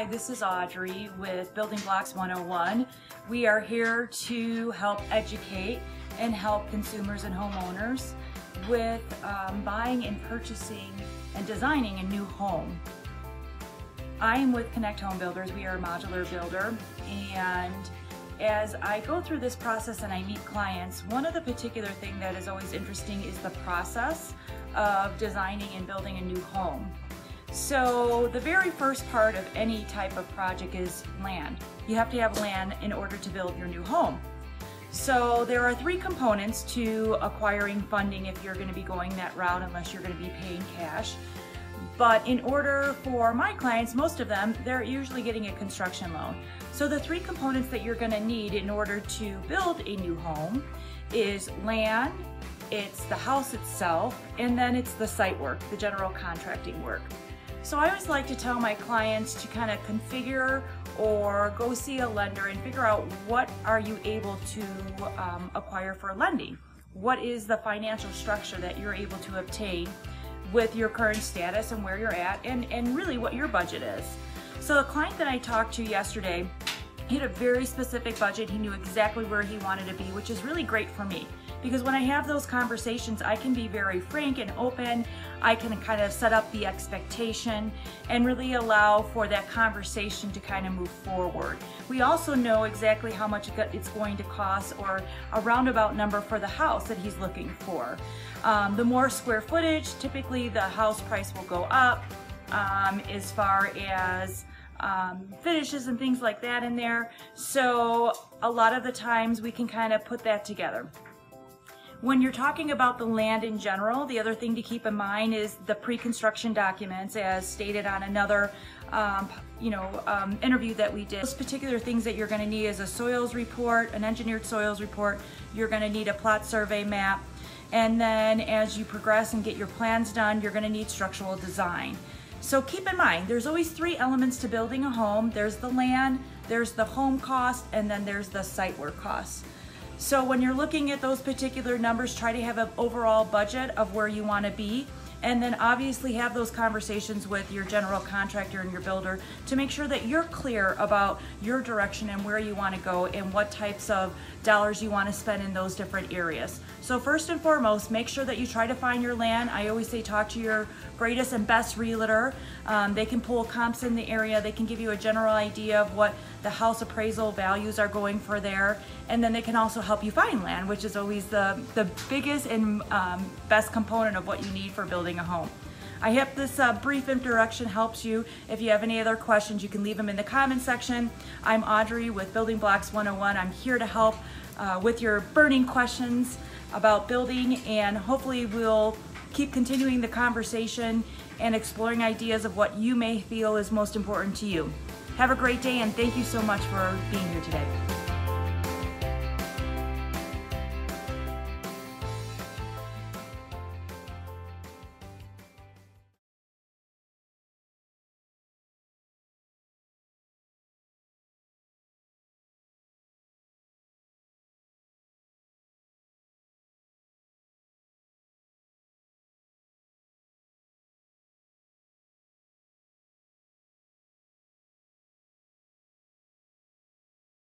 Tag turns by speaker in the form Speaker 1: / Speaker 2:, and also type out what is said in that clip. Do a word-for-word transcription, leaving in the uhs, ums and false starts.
Speaker 1: Hi, this is Audrey with Building Blocks one oh one. We are here to help educate and help consumers and homeowners with um, buying and purchasing and designing a new home. I am with Connect Home Builders. We are a modular builder, and as I go through this process and I meet clients, one of the particular things that is always interesting is the process of designing and building a new home. So the very first part of any type of project is land. You have to have land in order to build your new home. So there are three components to acquiring funding if you're going to be going that route, unless you're going to be paying cash. But in order for my clients, most of them, they're usually getting a construction loan. So the three components that you're going to need in order to build a new home is land, it's the house itself, and then it's the site work, the general contracting work. So I always like to tell my clients to kind of configure or go see a lender and figure out what are you able to um, acquire for lending. What is the financial structure that you're able to obtain with your current status and where you're at, and, and really what your budget is. So the client that I talked to yesterday, he had a very specific budget. He knew exactly where he wanted to be, which is really great for me. Because when I have those conversations, I can be very frank and open. I can kind of set up the expectation and really allow for that conversation to kind of move forward. We also know exactly how much it's going to cost, or a roundabout number for the house that he's looking for. Um, the more square footage, typically the house price will go up um, as far as Um, finishes and things like that in there. So a lot of the times we can kind of put that together. When you're talking about the land in general, the other thing to keep in mind is the pre-construction documents, as stated on another um, you know, um, interview that we did. Those particular things that you're going to need is a soils report, an engineered soils report. You're going to need a plot survey map. And then as you progress and get your plans done, you're going to need structural design. So keep in mind, there's always three elements to building a home. There's the land, there's the home cost, and then there's the site work costs. So when you're looking at those particular numbers, try to have an overall budget of where you want to be, and then obviously have those conversations with your general contractor and your builder to make sure that you're clear about your direction and where you want to go and what types of dollars you want to spend in those different areas. So first and foremost, make sure that you try to find your land. I always say talk to your greatest and best realtor. Um, they can pull comps in the area. They can give you a general idea of what the house appraisal values are going for there. And then they can also help you find land, which is always the, the biggest and um, best component of what you need for building a home. I hope this uh, brief introduction helps you. If you have any other questions, you can leave them in the comment section. I'm Audrey with Building Blocks one oh one. I'm here to help uh, with your burning questions about building, and hopefully we'll keep continuing the conversation and exploring ideas of what you may feel is most important to you. Have a great day, and thank you so much for being here today.